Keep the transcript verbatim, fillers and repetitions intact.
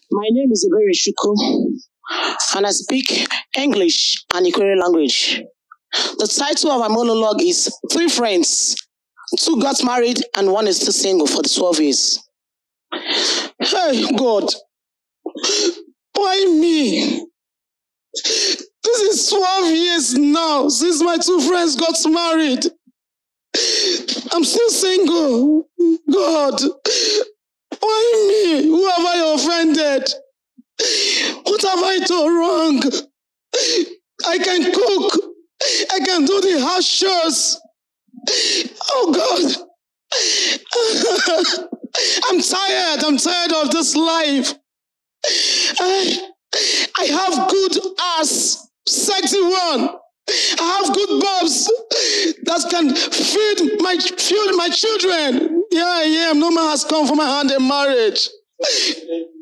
My name is Ebere Chukwu, and I speak English and Ikwerre language. The title of my monologue is Three Friends. Two got married and one is still single for the twelve years. Hey, God. Why me? This is twelve years now since my two friends got married. I'm still single. God. Why me? Who have I offended? What have I done wrong? I can cook. I can do the house chores. Oh God. I'm tired. I'm tired of this life. I, I have good ass, sexy one. I have good bobs that can feed my, feed my children. Yeah, yeah, no man has come for my hand in marriage.